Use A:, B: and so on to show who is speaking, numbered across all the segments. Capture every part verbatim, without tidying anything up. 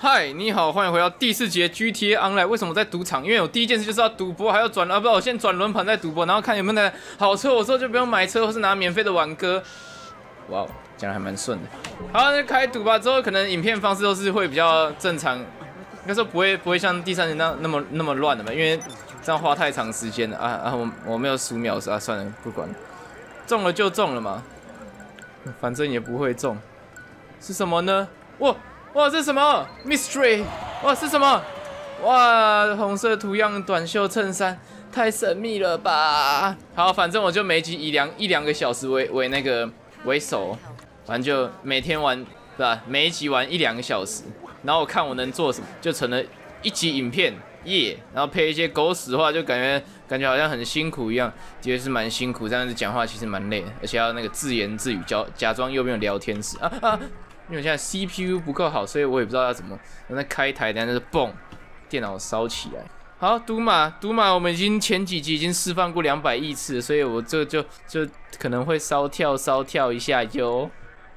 A: 嗨，你好，欢迎回到第四节 G T A Online。为什么在赌场？因为我第一件事就是要赌博，还要转啊，不，我先转轮盘再赌博，然后看有没有那好车，我之后就不用买车，或是拿免费的挽歌。哇，讲的还蛮顺的。好，那开赌吧。之后可能影片方式都是会比较正常，应该说不会不会像第三集那那么那么乱的嘛，因为这样花太长时间了啊啊！我我没有数秒啊，算了，不管了，中了就中了嘛，反正也不会中。是什么呢？哇！哇，这是什么 ？Mystery！ 哇，是什么？哇，红色图样短袖衬衫，太神秘了吧！好，反正我就每集以两一两个小时为为那个为首，反正就每天玩，对吧？每一集玩一两个小时，然后我看我能做什么，就成了一集影片耶。Yeah, 然后配一些狗屎话，就感觉感觉好像很辛苦一样，的确是蛮辛苦，但是讲话其实蛮累的，而且要那个自言自语，假假装右边有聊天室啊啊。因为我现在 C P U 不够好，所以我也不知道要怎么。那开台，等下就是蹦，电脑烧起来。好，赌马，赌马，我们已经前几集已经示范过两百亿次，所以我这就就可能会烧跳烧跳一下哟。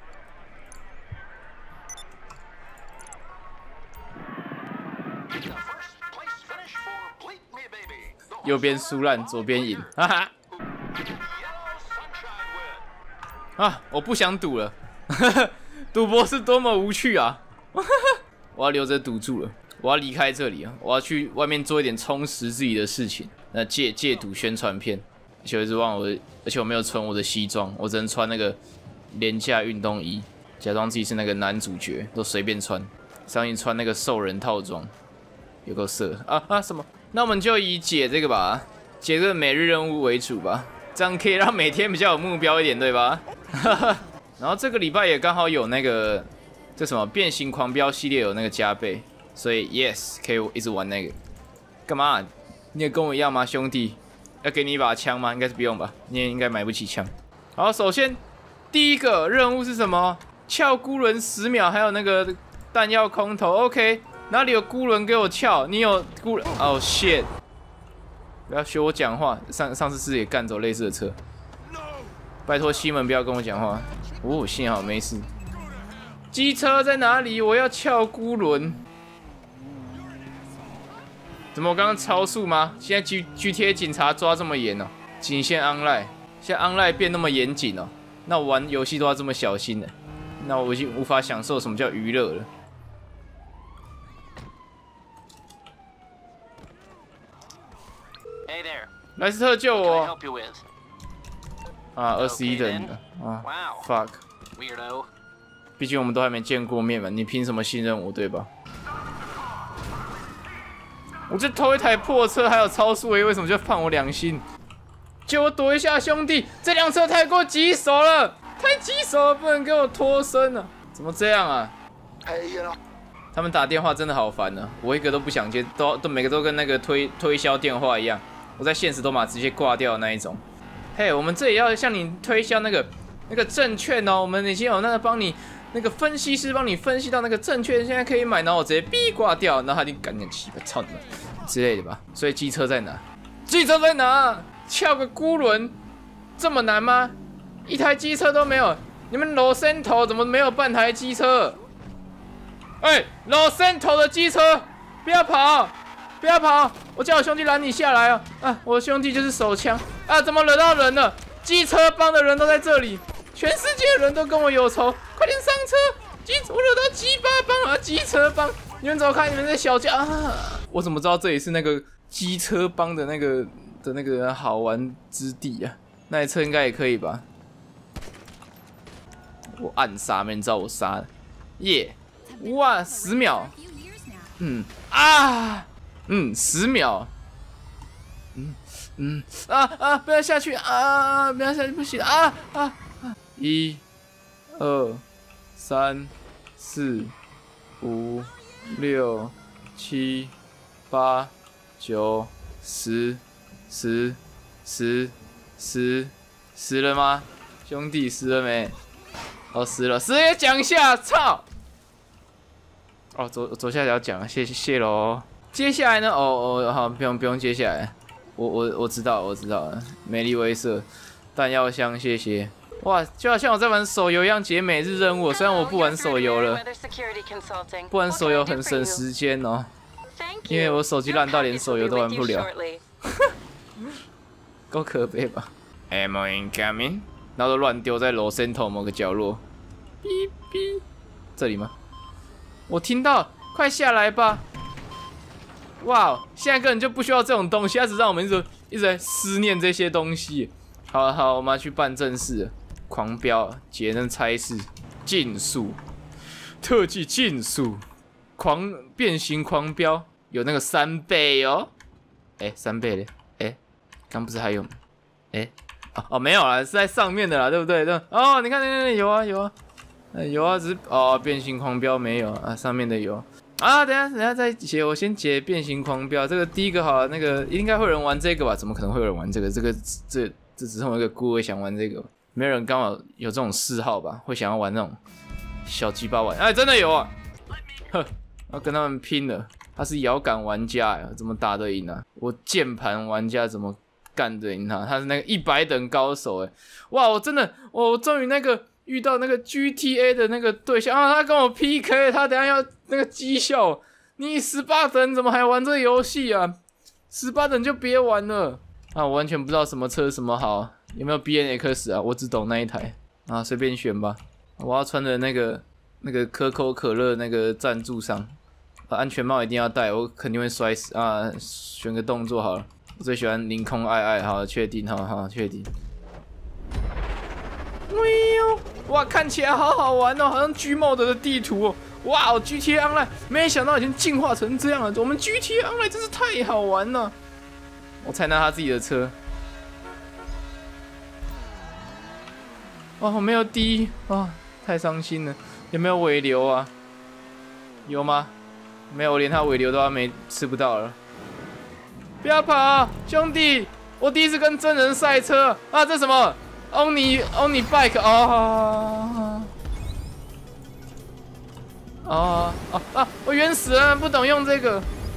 A: 右边输烂，左边赢，哈哈。啊，我不想赌了。赌博是多么无趣啊！我要留着赌注了，我要离开这里啊！我要去外面做一点充实自己的事情。那戒戒赌宣传片，而且我一直忘我的，而且我没有穿我的西装，我只能穿那个廉价运动衣，假装自己是那个男主角，都随便穿。上一穿那个兽人套装，有够色啊啊什么？那我们就以解这个吧，解这个每日任务为主吧，这样可以让每天比较有目标一点，对吧？哈哈。然后这个礼拜也刚好有那个这什么变形狂飙系列有那个加倍，所以 yes 可以一直玩那个。干嘛？你也跟我一样吗，兄弟？要给你一把枪吗？应该是不用吧，你也应该买不起枪。好，首先第一个任务是什么？撬孤轮十秒，还有那个弹药空投。OK， 哪里有孤轮给我撬？你有孤轮？哦 shit！ 不要学我讲话，上上次是也干走类似的车。拜托西门不要跟我讲话。哦，幸好没事。机车在哪里？我要撬孤轮。怎么我刚刚超速吗？现在 G G T A 警察抓这么严哦，仅限 online， 现在 online 变那么严谨哦，那我玩游戏都要这么小心了，那我已经无法享受什么叫娱乐了。
B: Hey there.
A: 莱斯特救我！
B: Help you with?
A: 啊，二十一人的啊 ，fuck，
B: Weirdo.
A: 毕竟我们都还没见过面嘛，你凭什么信任我，对吧？我这偷一台破车，还有超速，为什么就放我良心？借我躲一下，兄弟，这辆车太过棘手了，太棘手了，不能给我脱身了，怎么这样啊？他们打电话真的好烦啊，我一个都不想接，都都每个都跟那个推推销电话一样，我在现实都把直接挂掉的那一种。嘿， hey, 我们这里要向你推销那个那个证券哦，我们已经有那个帮你那个分析师帮你分析到那个证券，现在可以买，然后我直接哔挂掉，然后他就赶紧气，操你们之类的吧。所以机车在哪？机车在哪？撬个孤轮这么难吗？一台机车都没有，你们罗森头怎么没有半台机车？哎，罗森头的机车，不要跑！不要跑！我叫我兄弟拦你下来哦！啊，我的兄弟就是手枪啊！怎么惹到人了？机车帮的人都在这里，全世界的人都跟我有仇，快点上车！机我惹到鸡巴帮啊！机车帮，你们走开！你们在小家啊！我怎么知道这里是那个机车帮的那个的那个好玩之地啊？那台车应该也可以吧？我暗杀，没人知道我杀了，耶！ Yeah. 哇，十秒，嗯啊。嗯，十秒。嗯嗯啊啊！不要下去啊！不要下去，不行啊啊啊！一、二、三、四、五、六、七、八、九、十、十、十、十、十了吗？兄弟，十了没？哦，十了，十也讲一下，操！哦，左左下角讲，谢谢谢喽。 接下来呢？哦哦，好，不用不用，接下来，我我我知道我知道了，美丽威慑，弹药箱，谢谢。 哇，就好像我在玩手游一样解每日任务。虽然我不玩手游了，不玩手游很省时间哦，因为我手机烂到连手游都玩不了，够可悲吧 ？Ammo incoming， 然后都乱丢在楼先头某个角落。哔哔，这里吗？我听到，快下来吧！哇，现在根本就不需要这种东西，它只让我们一直一直在思念这些东西。好好，我们要去办正事了。狂飙，解那差事，竞速，特技竞速，狂变形狂飙，有那个三倍哦。哎、欸，三倍嘞？哎、欸，刚不是还有？哎、欸，哦哦没有啦，是在上面的啦，对不对？对哦，你看那那有啊有啊，呃有啊，只是哦变形狂飙没有啊，上面的有。啊，等一下等一下再解，我先解变形狂飙。这个第一个好了，那个应该会有人玩这个吧？怎么可能会有人玩这个？这个这这只是我一个孤位想玩这个。没有人刚好有这种嗜好吧？会想要玩那种小鸡巴玩？哎，真的有啊！呵，要跟他们拼了。他是摇杆玩家呀，怎么打得赢啊？我键盘玩家怎么干得赢他？他是那个一百等高手哎！哇，我真的，我终于那个遇到那个 G T A 的那个对象啊！他跟我 P K， 他等一下要那个绩效。你十八等怎么还玩这个游戏啊？十八等就别玩了啊！我完全不知道什么车什么好。有没有 B N X 啊？我只懂那一台啊，随便选吧。我要穿的那个那个可口可乐那个赞助商，啊，安全帽一定要戴，我肯定会摔死啊！选个动作好了，我最喜欢凌空爱爱，好，确定，好好确定。喂呦，哇，看起来好好玩哦，好像 G Mode 的地图哦。哇 ，G T A Online， 没想到已经进化成这样了。我们 G T A Online 真是太好玩了。我踩到他自己的车。哇，我没有低啊，太伤心了。有没有尾流啊？有吗？没有，我连他尾流都要没吃不到了。不要跑，兄弟！我第一次跟真人赛车啊！这什么 ？Only Only Bike 哦哦哦啊！我原始人不懂用这个。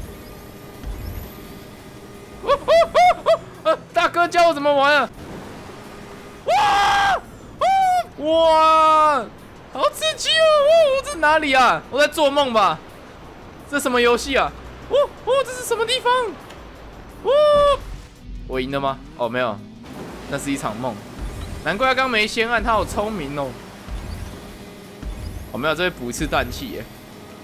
A: 哦哦哦哦！大哥教我怎么玩啊！哇！哇，好刺激哦！哦，这是哪里啊？我在做梦吧？这什么游戏啊？哦哦，这是什么地方？哦，我赢了吗？哦，没有，那是一场梦。难怪他刚没先按，他好聪明哦。我、哦、没有，这会补一次氮气耶。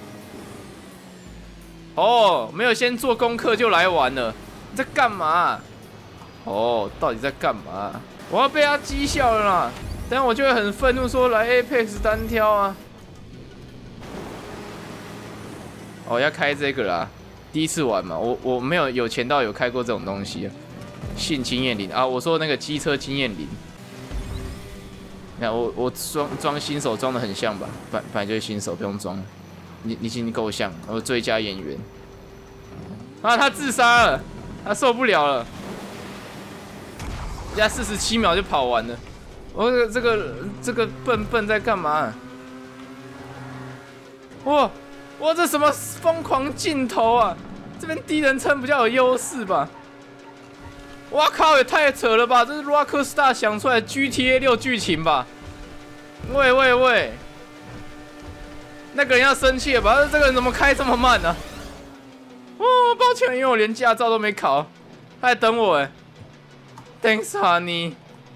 A: 哦，没有先做功课就来玩了，你在干嘛？哦，到底在干嘛？我要被他讥笑了啦！等下我就会很愤怒，说来 Apex 单挑啊！哦，要开这个啦，第一次玩嘛，我我没有有钱到有开过这种东西啊。性经验零啊，我说那个机车经验零。你看我我装装新手装的很像吧？本本来就是新手，不用装。你你已经够像，我最佳演员。啊，他自杀了，他受不了了。人家四十七秒就跑完了。我这个这个这个笨笨在干嘛？哇哇，这什么疯狂镜头啊！这边第一人称比较有优势吧？哇靠，也太扯了吧！这是 Rockstar 想出来的 G T A 六剧情吧？喂喂喂，那个人要生气了吧？这个人怎么开这么慢呢、啊？哦，抱歉，因为我连驾照都没考，他在等我哎。Thanks, honey。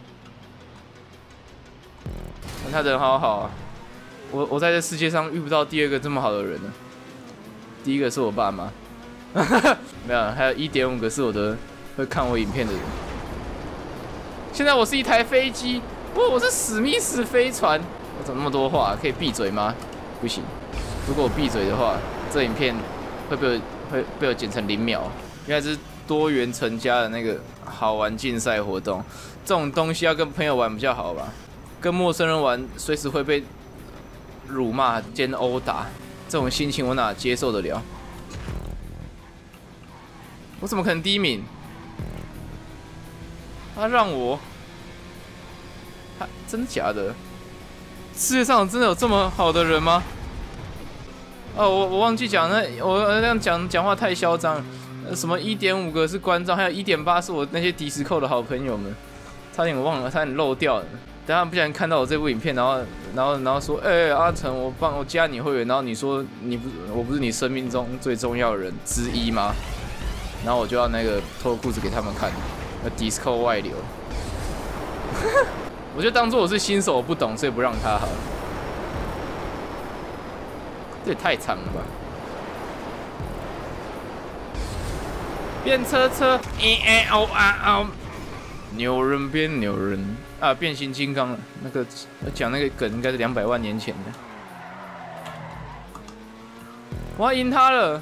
A: 他人好好啊，我我在这世界上遇不到第二个这么好的人了。第一个是我爸妈，没有，还有 一点五 个是我的会看我影片的人。现在我是一台飞机，哇，我是史密斯飞船。我怎么那么多话？可以闭嘴吗？不行，如果我闭嘴的话，这影片会被我会被我剪成零秒。因为这是多元成家的那个好玩竞赛活动，这种东西要跟朋友玩比较好吧。跟陌生人玩，随时会被辱骂兼殴打，这种心情我哪接受得了？我怎么可能第一名？他让我，他真的假的？世界上真的有这么好的人吗？哦，我我忘记讲，那我那样讲讲话太嚣张了。什么 一点五 个是观众，还有 一点八 是我那些迪斯扣的好朋友们，差点我忘了，差点漏掉了。 等下不小心看到我这部影片，然后然后然后说，哎、欸，阿成，我帮我加你会员，然后你说你不我不是你生命中最重要的人之一吗？然后我就要那个脱裤子给他们看，那 Discord 外流，我就当做我是新手，我不懂，所以不让他好了。这也太长了吧！变车车，哎哎哦啊哦，牛人变牛人啊！变形金刚了，那个讲那个梗应该是两百万年前的。我要赢他了！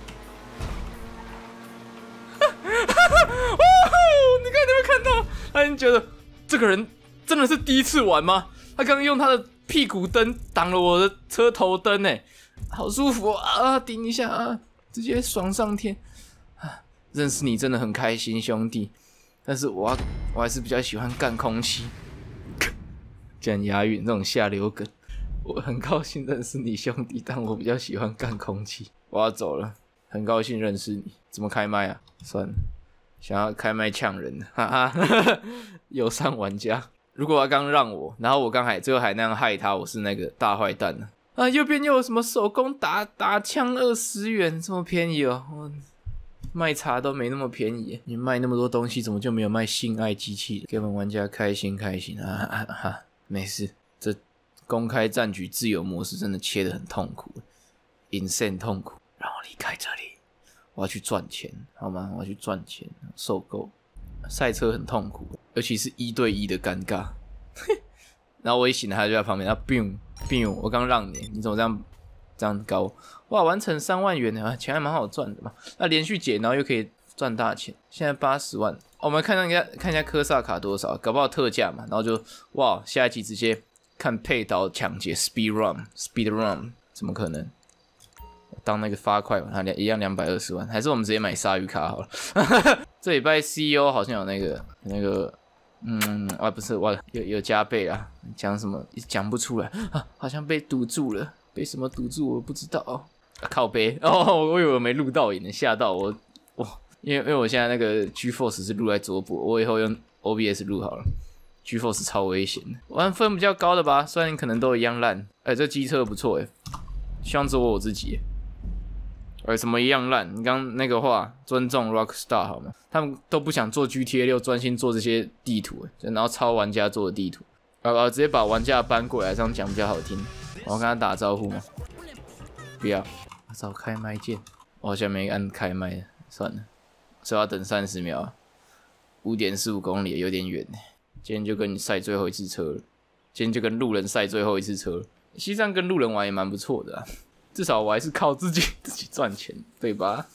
A: 你看，你有没有看到？他已经觉得这个人真的是第一次玩吗？他刚刚用他的屁股灯挡了我的车头灯，哎，好舒服啊！顶一下啊，直接爽上天。认识你真的很开心，兄弟。但是我要，我还是比较喜欢干空气。讲押韵这种下流梗，我很高兴认识你，兄弟，但我比较喜欢干空气。我要走了，很高兴认识你。怎么开麦啊？算了，想要开麦呛人，哈哈，友善玩家。如果他刚让我，然后我刚还最后还那样害他，我是那个大坏蛋呢。啊，右边又有什么手工打打枪二十元，这么便宜哦！我卖茶都没那么便宜，你卖那么多东西，怎么就没有卖性爱机器人？给我们玩家开心开心啊啊啊！没事，这公开战局自由模式真的切得很痛苦 ，insane 痛苦。让我离开这里，我要去赚钱，好吗？我要去赚钱，受够。赛车很痛苦，尤其是一对一的尴尬。然后我一醒来，他就在旁边，他 biu biu， 我刚让你，你怎么这样这样高？哇，完成三万元啊，钱还蛮好赚的嘛。那连续解，然后又可以赚大钱，现在八十万。我们看一下看一下科萨卡多少，搞不好特价嘛。然后就哇，下一集直接看配刀抢劫 speed run speed run， 怎么可能？当那个发快嘛，他一样两百二十万，还是我们直接买鲨鱼卡好了。这礼拜 C E O 好像有那个那个，嗯啊不是哇，有有加倍啊，讲什么讲不出来啊，好像被堵住了，被什么堵住我不知道。哦啊、靠背哦，我以为我没录到影，吓到我。哇，因为因为我现在那个 G-Force 是录在左部，我以后用 O B S 录好了。G-Force 超危险的，玩分比较高的吧，虽然可能都一样烂。哎、欸，这机车不错哎，希望只有我自己。哎、欸，什么一样烂？你刚那个话，尊重 Rockstar 好吗？他们都不想做 G T A 六，专心做这些地图，然后抄玩家做的地图，啊啊，直接把玩家搬过来，这样讲比较好听。我要跟他打招呼吗？不要。找开麦键，我好像没按开麦，算了，所以要等三十秒，五点四五公里有点远。今天就跟你赛最后一次车了，今天就跟路人赛最后一次车了。西藏跟路人玩也蛮不错的啊，至少我还是靠自己自己赚钱，对吧？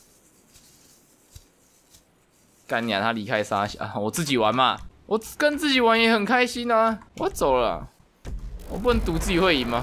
A: 干娘他离开沙峡、啊，我自己玩嘛，我跟自己玩也很开心啊。我走了啦，我不能赌自己会赢吗？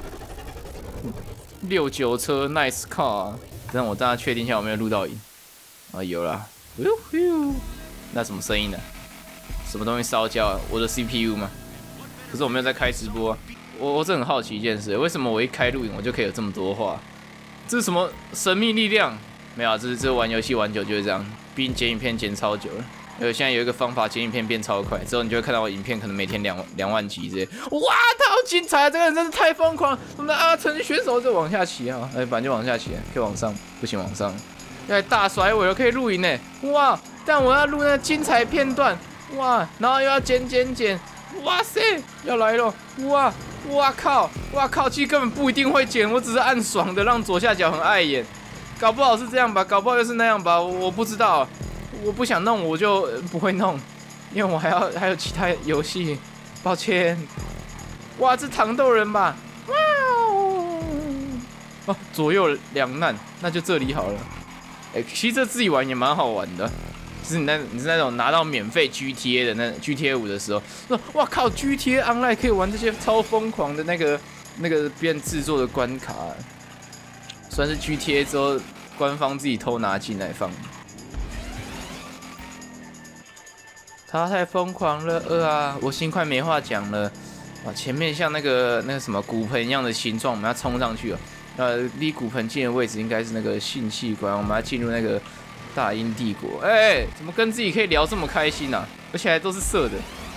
A: 六九车 ，nice car， 让我大家确定一下有没有录到影啊？有啦，那什么声音呢？什么东西烧焦啊？我的 C P U 吗？可是我没有在开直播、啊，我我真的很好奇一件事，为什么我一开录影我就可以有这么多话？这是什么神秘力量？没有啊，这是这玩游戏玩久就是这样，毕竟剪影片剪超久了。因为现在有一个方法剪影片变超快，之后你就会看到我影片可能每天两两万集之类。哇，他好精彩啊！这个人真是太疯狂了。我们的阿成选手就往下骑啊，哎，反正就往下骑，可以往上，不行往上。要大甩尾了，可以录影呢。哇，但我要录那精彩片段。哇，然后又要剪剪剪。哇塞，要来了！哇，哇靠，哇靠，其实根本不一定会剪，我只是按爽的让左下角很碍眼。搞不好是这样吧，搞不好又是那样吧，我不知道。我不想弄，我就不会弄，因为我还要还有其他游戏，抱歉。哇，这糖豆人吧？哇哦！哦，左右两难，那就这里好了。哎、欸，其实这自己玩也蛮好玩的，就是你那你是那种拿到免费 G T A 的那 G T A 五的时候，说哇靠 ，G T A Online 可以玩这些超疯狂的那个那个别人制作的关卡，算是 G T A 之后官方自己偷拿进来放。他太疯狂了，呃啊，我心快没话讲了。啊，前面像那个那个什么骨盆一样的形状，我们要冲上去了。呃，离骨盆近的位置应该是那个性器官，我们要进入那个大英帝国。哎、欸，怎么跟自己可以聊这么开心啊？而且还都是色的。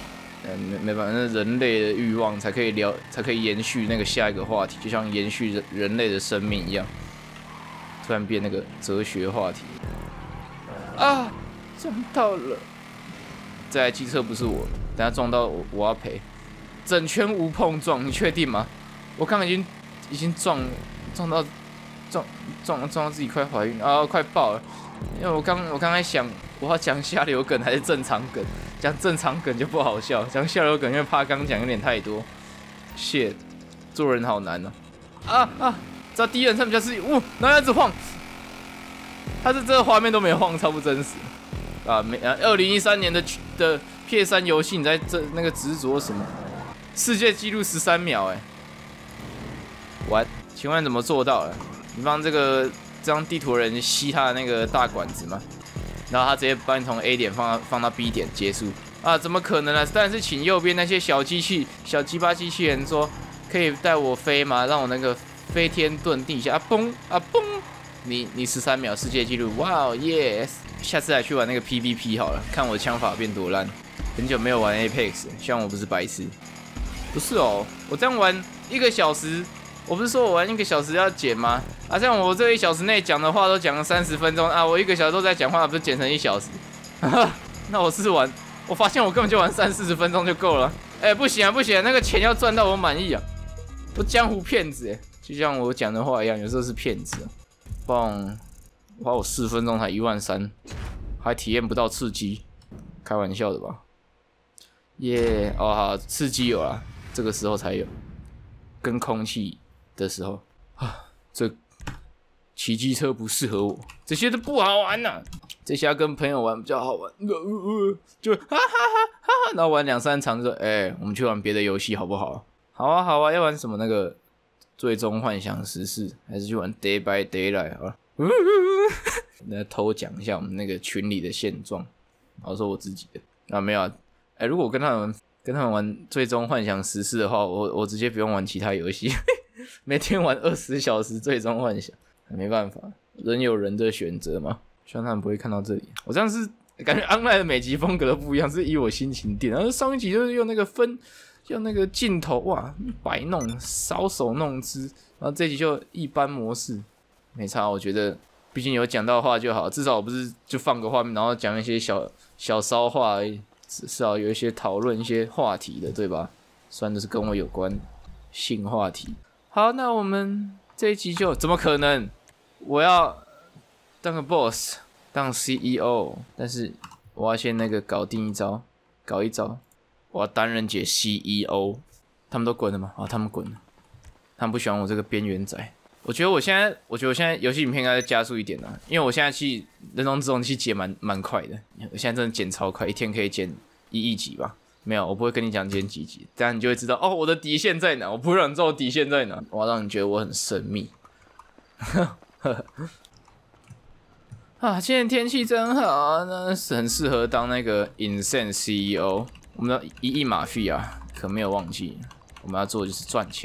A: 呃，没没办法，那人类的欲望才可以聊，才可以延续那个下一个话题，就像延续人人类的生命一样。突然变那个哲学话题啊，撞到了！这台机车不是我，等下撞到我，我要赔。整圈无碰撞，你确定吗？我刚刚已经已经撞撞到撞撞撞到自己快怀孕啊，快爆了！因为我刚我刚才想，我要讲下流梗还是正常梗？讲正常梗就不好笑，讲下流梗因为怕刚讲有点太多。shit， 做人好难哦、啊！啊啊！知道第一人称比较是，哇，然后一直晃，他是这个画面都没晃，超不真实啊！没啊，二零一三年的的 P S 三 游戏，你在这那个执着什么？世界纪录十三秒、欸，哎，完，请问怎么做到的？你帮这个这张地图人吸他的那个大管子吗？然后他直接帮你从 A 点放到放到 B 点结束啊？怎么可能呢、啊？当然是请右边那些小机器、小鸡巴机器人说，可以带我飞吗？让我那个飞天遁地下啊嘣啊嘣！你你十三秒世界纪录，哇、wow, yes！ 下次来去玩那个 P V P 好了，看我枪法变多烂。很久没有玩 Apex， 希望我不是白痴。不是哦，我这样玩一个小时。我不是说我玩一个小时要剪吗？啊，像我这一小时内讲的话都讲了三十分钟啊，我一个小时都在讲话，不是剪成一小时？那我是玩，我发现我根本就玩三四十分钟就够了。哎、欸，不行啊，不行、啊，那个钱要赚到我满意啊！我江湖骗子哎，就像我讲的话一样，有时候是骗子、啊。棒，花我四分钟才一万三，还体验不到刺激，开玩笑的吧？耶、yeah, 哦好，刺激有啦，这个时候才有，跟空气。的时候啊，这骑机车不适合我，这些都不好玩呐、啊。这些要跟朋友玩比较好玩，呃呃、就哈哈哈哈，然后玩两三场就说，哎、欸，我们去玩别的游戏好不好？好啊好啊，要玩什么那个最终幻想十四，还是去玩 Day by Daylight 好了。来偷讲一下我们那个群里的现状，然后说我自己的啊没有啊，哎、欸，如果我跟他们跟他们玩最终幻想十四的话，我我直接不用玩其他游戏。每天玩二十小时最终幻想，没办法，人有人的选择嘛。希望他们不会看到这里。我这样是感觉 online 的每集风格都不一样，是以我心情定。然后上一集就是用那个分，用那个镜头，哇，摆弄，搔首弄姿。然后这集就一般模式，没差。我觉得，毕竟有讲到话就好，至少我不是就放个画面，然后讲一些小小骚话而已，至少有一些讨论一些话题的，对吧？虽然都是跟我有关性话题。好，那我们这一集就怎么可能？我要当个 boss， 当 C E O， 但是我要先那个搞定一招，搞一招，我要单人解 C E O。他们都滚了吗？啊、哦，他们滚了，他们不喜欢我这个边缘仔。我觉得我现在，我觉得我现在游戏影片应该再加速一点啊，因为我现在去人工智能去剪蛮蛮快的，我现在真的剪超快，一天可以剪一亿集吧。没有，我不会跟你讲剪几集，这样你就会知道哦，我的底线在哪。我不会让你知道我底线在哪，我要让你觉得我很神秘。啊，今天天气真好，那是很适合当那个 Insane C E O。我们的一亿马币啊，可没有忘记，我们要做的就是赚钱。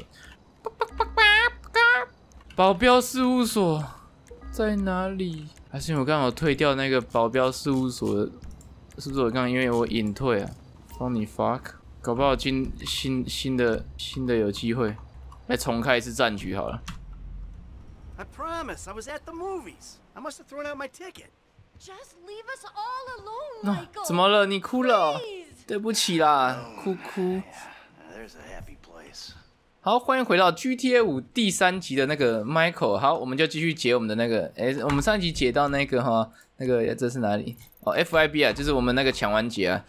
A: 保镖事务所在哪里？还是因为我刚好退掉那个保镖事务所的？是不是我刚刚因为我隐退啊？帮你 fuck， 搞不好今新新的新的有机会，再重开一次战局好了。
B: I promise, I was at the movies. I must have thrown out my ticket.
C: Just leave us all alone,
A: 那、
C: Michael.
A: 怎么了？你哭了？
C: Please.
A: 对不起啦，哭哭。
B: There's a happy place.
A: 好，欢迎回到 G T A 五第三集的那个 Michael。好，我们就继续解我们的那个，哎，我们上一集解到那个哈，那个这是哪里？哦 ，F I B 啊，就是我们那个抢完节啊。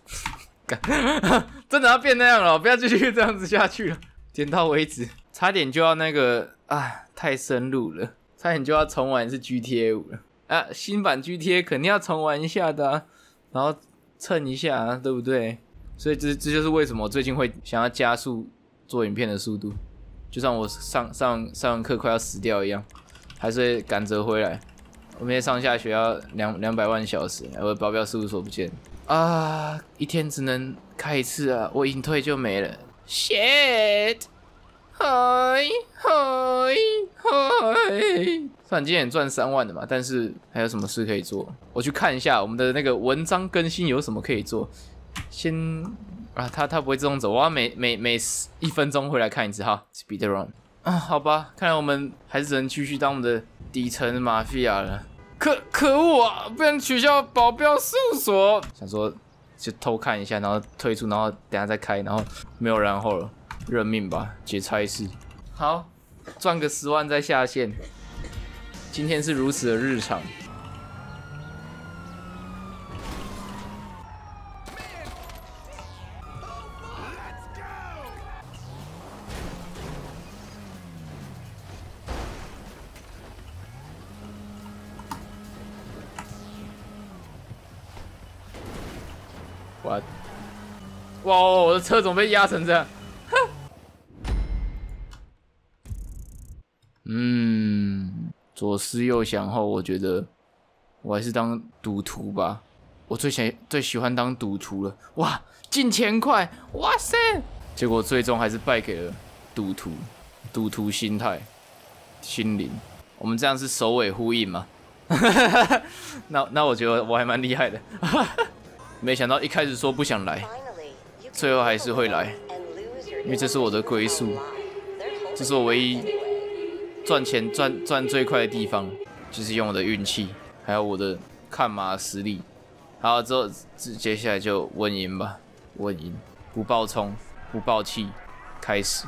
A: 真的要变那样了，不要继续这样子下去了，点到为止。差点就要那个啊，太深入了，差点就要重玩一次 G T A 五了啊！新版 G T A 肯定要重玩一下的、啊，然后蹭一下、啊，对不对？所以这这就是为什么我最近会想要加速做影片的速度，就像我上上上完课快要死掉一样，还是会赶着回来。我每天上下学要两两百万小时，我的保镖事务所不见啊，一天只能开一次啊，我隐退就没了。Shit！ 嗨嗨嗨！虽然今天也赚三万的嘛，但是还有什么事可以做？我去看一下我们的那个文章更新有什么可以做。 先啊，他他不会自动走，我要每每每一分钟回来看一次哈 ，speed run 啊，好吧，看来我们还是只能继续当我们的底层马菲亚了。可可恶啊！不能取消保镖事务所，想说就偷看一下，然后退出，然后等下再开，然后没有然后了，认命吧，解差事。好，赚个十万再下线。今天是如此的日常。哇！哇！我的车怎么被压成这样？嗯，左思右想后，我觉得我还是当赌徒吧。我最喜最喜欢当赌徒了。哇，进钱快！哇塞！结果最终还是败给了赌徒，赌徒心态、心灵。我们这样是首尾呼应吗？那那我觉得我还蛮厉害的。没想到一开始说不想来，最后还是会来，因为这是我的归宿，这是我唯一赚钱赚赚最快的地方，就是用我的运气，还有我的看马实力。好，之后接下来就稳赢吧，稳赢，不爆冲，不爆气，开始。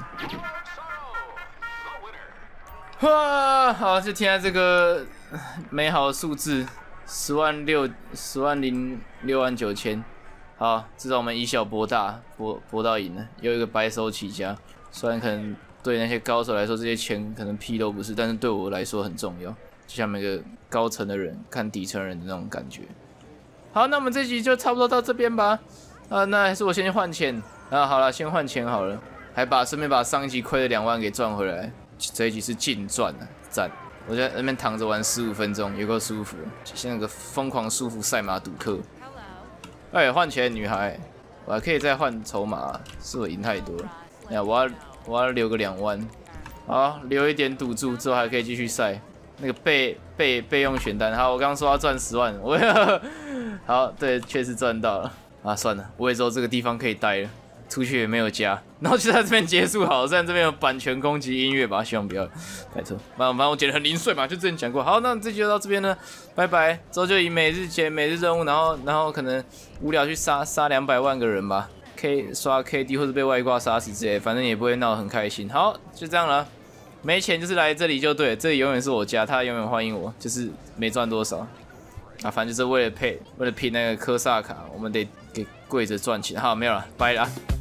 A: 哇，好，就听到这个美好的数字。十万六，十万零六万九千，好，至少我们以小博大，博博到赢了，又一个白手起家。虽然可能对那些高手来说，这些钱可能屁都不是，但是对我来说很重要。就像每个高层的人看底层人的那种感觉。好，那我们这集就差不多到这边吧。啊，那还是我先去换钱。啊，好了，先换钱好了，还把顺便把上一集亏的两万给赚回来。这一集是净赚啊，赞！我在那边躺着玩十五分钟，有够舒服，像那个疯狂舒服赛马赌客。哎，换钱女孩，我还可以再换筹码，是我赢太多了。哎，我要我要留个两万，好，留一点赌注，之后还可以继续赛。那个备备备用选单，好，我刚刚说要赚十万，我好，对，确实赚到了。啊，算了，我也知道这个地方可以待了。出去也没有家，然后就在这边结束好了。虽然这边有版权攻击音乐吧，希望不要，拜托。反正我剪得很零碎嘛，就之前讲过。好，那这集就到这边呢，拜拜。之后就以每日节、每日任务，然后然后可能无聊去杀杀两百万个人吧 ，K 刷 K D 或者被外挂杀死之类，反正也不会闹得很开心。好，就这样了。没钱就是来这里就对了，这里永远是我家，他永远欢迎我，就是没赚多少。啊，反正就是为了配，为了拼那个科萨卡，我们得给跪着赚钱。好，没有了，拜了。